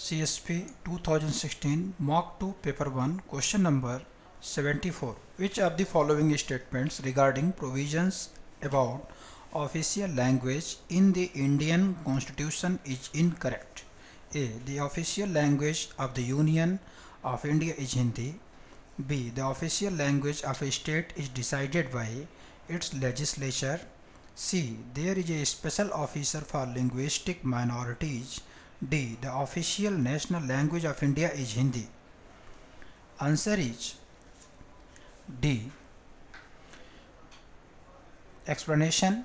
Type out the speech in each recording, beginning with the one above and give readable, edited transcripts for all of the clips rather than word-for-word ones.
CSP 2016 Mock 2 Paper 1 Question number 74. Which of the following statements regarding provisions about official language in the Indian Constitution is incorrect? A. The official language of the Union of India is Hindi. B. The official language of a state is decided by its legislature. C. There is a special officer for linguistic minorities. D. The official national language of India is Hindi. Answer is D. Explanation.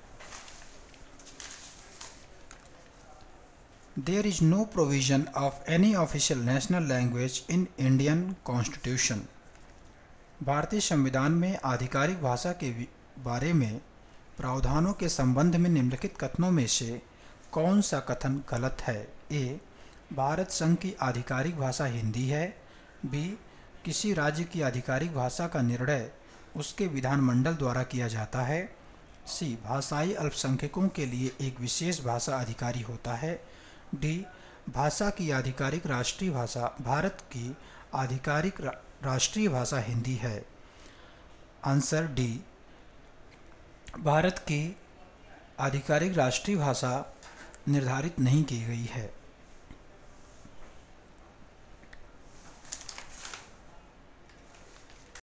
There is no provision of any official national language in Indian Constitution. भारतीय संविधान में आधिकारिक भाषा के बारे में प्रावधानों के संबंध में निम्नलिखित कथनों में से कौन सा कथन गलत है? ए. भारत संघ की आधिकारिक भाषा हिंदी है. बी. किसी राज्य की आधिकारिक भाषा का निर्णय उसके विधानमंडल द्वारा किया जाता है. सी. भाषाई अल्पसंख्यकों के लिए एक विशेष भाषा अधिकारी होता है. डी. भाषा की आधिकारिक राष्ट्रीय भाषा भारत की आधिकारिक राष्ट्रीय भाषा हिंदी है. Answer D. भारत की आधिकारिक राष्ट्रीय भाषा निर्धारित नहीं की गई है.